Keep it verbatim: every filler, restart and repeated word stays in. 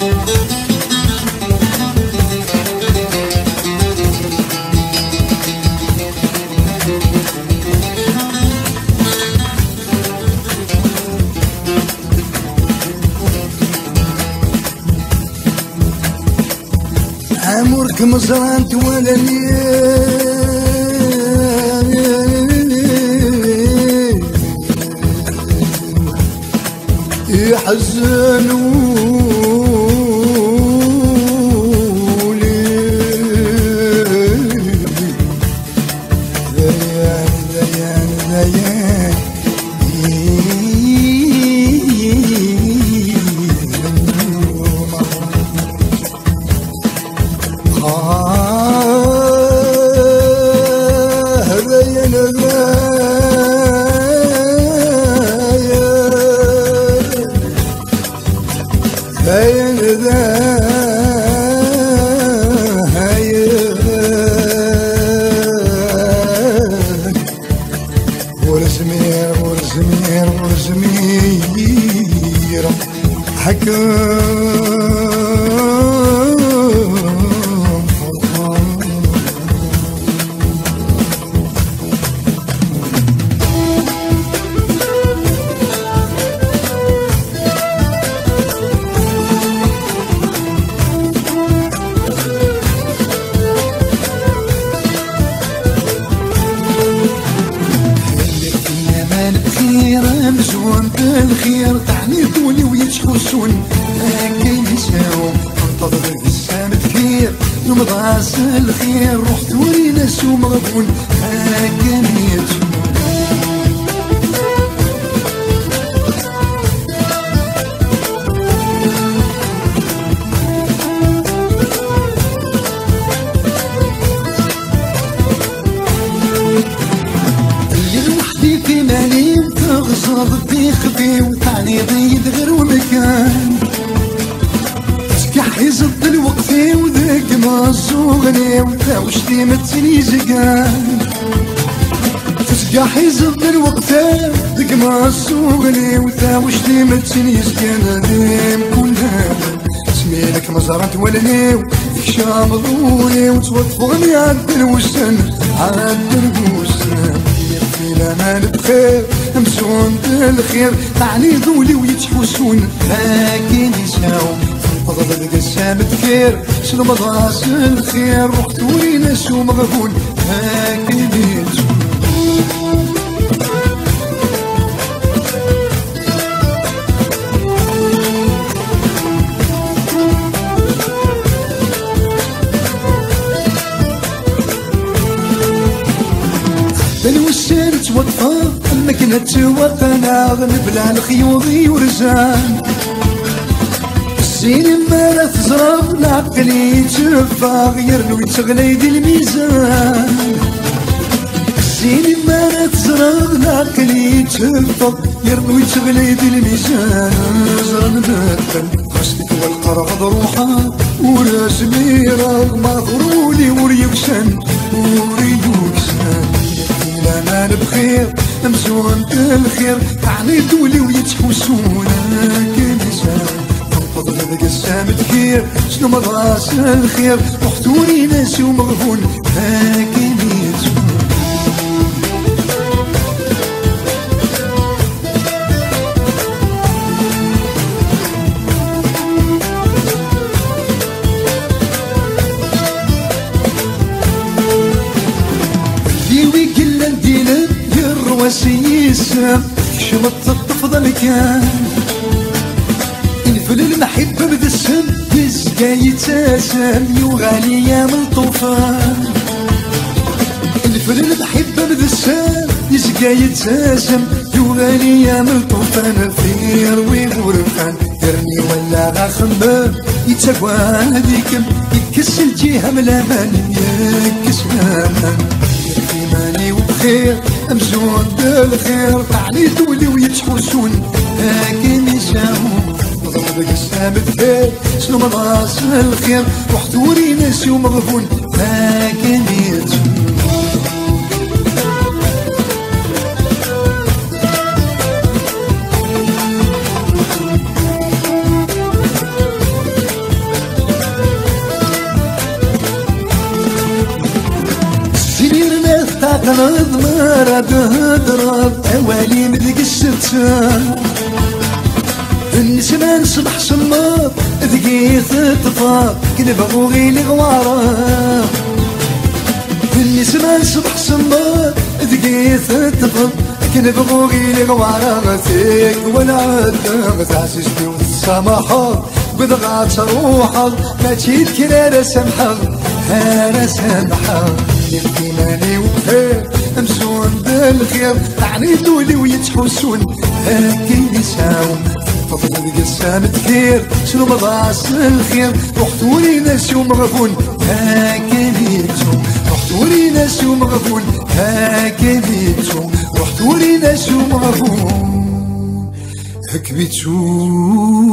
عمرك مزرعت ولا يحزنوا لي ذيان ذيان ذيان هين ذا هين ورزمير ورزمير ورزمير حكم مزون بالخير تعني دولي ويتحوسون هاكين يساو انتظر السامة كثير يوم ضاس الخير رحت وري ناس ومغبون هاكين يتحوسون في مالي تغصب بيخفي وتعني ضيد غير ومكان تكحي زد الوقفي وذاك ما الصغني وتاوشتي متسني زقان تكحي زد الوقفي ذاك ما الصغني وتاوشتي متسني زقان ديم كلها سميلك مزرعت ولني وكشام ضوني وتوفغني عد الوسن عد الوسن الأمان بخير مزون بالخير تعني ذولي ويتحوسون لكن يساو فضل القسام بخير شنو مضاس الخير رحت وري ناس ومغبون لكن يساو الوسان توقفا المكنة توقنا نبلع الخيوضي ورزان السين ما لا تزرب العقل يتفا غير لو يتغلي دي الميزان السين ما لا تزرب العقل يتفا غير لو يتغلي دي الميزان زرن باتن خشتك والقرغ ضروحا وراسمي رغم ضرولي وريوكسان وريوكسان الأمان بخير مزون بالخير تعني دولي ويتحوسون كي يساو فضل القسام بخير شنو مضاس الخير رحت وري ناس ومغبون هاكي يساو وسيسم شمت تفضل كان الفل المحبة بذا السم يزقى يتساسم يغالي يا من طوفان الفل المحبة بذا السم يزقى يتساسم يغالي يا من طوفان الخير ويغرفان يرمي ولا غاخمام يتسقى هذيكم يكس الجهة من الأمان يكس الأمان ماني وبخير مزون بالخير تعني دولي ويتحوسون لكن يساوون ضرب قسام بخير شنو مضاس الخير رحت وري ناسي ومغبون لكن يساوون تنظمر تهضرب اوالي مدق الشتان النسمان صبح صمات ذقيت الطفاق كنبغو غير الغوارة النسمان صبح صمات ذقيت الطفاق كنبغو غير الغوارة فيك ولا عدنا تعززني والسماحة بضغط روحك ما تشيل سمحة انا سامحة يبكي ماني وفير امسون بالخير تعني دولي ويتحسون هاكي يساوم فضل القسام كثير شنو مضاعس الخير رحتولي ناس يوم غفون هاكي بيتهم رحتولي ناس يوم غفون هاكي بيتهم رحتولي ناس يوم غفون هاك بيتهم